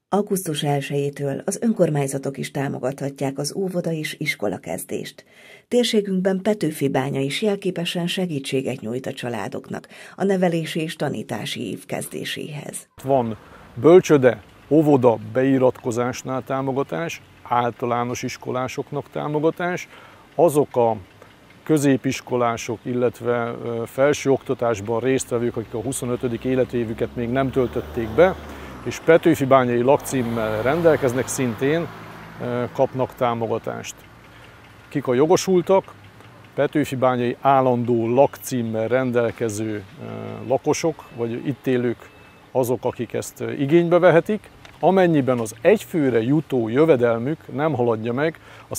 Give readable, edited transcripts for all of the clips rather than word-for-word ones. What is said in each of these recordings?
Augusztus 1-től az önkormányzatok is támogathatják az óvoda és iskolakezdést. Térségünkben Petőfibánya is jelképesen segítséget nyújt a családoknak a nevelési és tanítási év kezdéséhez. Van bölcsöde, óvoda beiratkozásnál támogatás, általános iskolásoknak támogatás, azok a középiskolások, illetve felsőoktatásban résztvevők, akik a 25. életévüket még nem töltötték be, és petőfibányai lakcímmel rendelkeznek, szintén kapnak támogatást. Kik a jogosultak? Petőfibányai állandó lakcímmel rendelkező lakosok, vagy itt élők azok, akik ezt igénybe vehetik, amennyiben az egyfőre jutó jövedelmük nem haladja meg a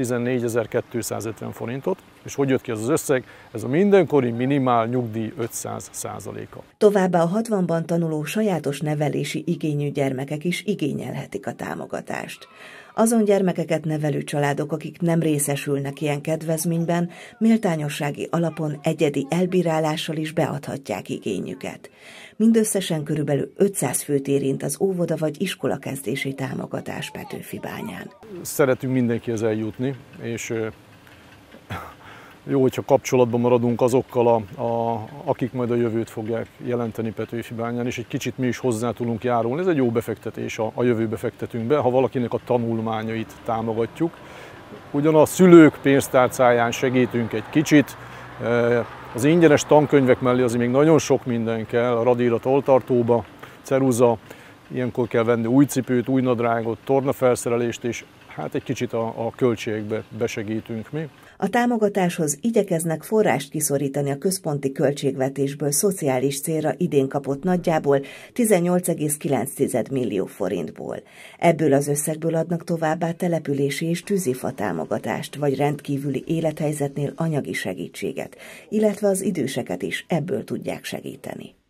114.250 forintot. És hogy jött ki az összeg? Ez a mindenkori minimál nyugdíj 500%-a. Továbbá a 60-ban tanuló sajátos nevelési igényű gyermekek is igényelhetik a támogatást. Azon gyermekeket nevelő családok, akik nem részesülnek ilyen kedvezményben, méltányossági alapon egyedi elbírálással is beadhatják igényüket. Mindösszesen körülbelül 500 főt érint az óvoda vagy iskolakezdési támogatás Petőfibányán. Szeretünk mindenkihez eljutni, és jó, hogyha kapcsolatban maradunk azokkal, akik majd a jövőt fogják jelenteni Petőfibányán, és egy kicsit mi is hozzá tudunk járulni. Ez egy jó befektetés, a jövőbe fektetünk be, ha valakinek a tanulmányait támogatjuk. Ugyan a szülők pénztárcáján segítünk egy kicsit, az ingyenes tankönyvek mellé azért még nagyon sok minden kell, a radírat oltartóba, ceruza, ilyenkor kell venni új cipőt, új nadrágot, tornafelszerelést, és hát egy kicsit a költségekbe besegítünk mi. A támogatáshoz igyekeznek forrást kiszorítani a központi költségvetésből szociális célra idén kapott nagyjából 18,9 millió forintból. Ebből az összegből adnak továbbá települési és tűzifa támogatást, vagy rendkívüli élethelyzetnél anyagi segítséget, illetve az időseket is ebből tudják segíteni.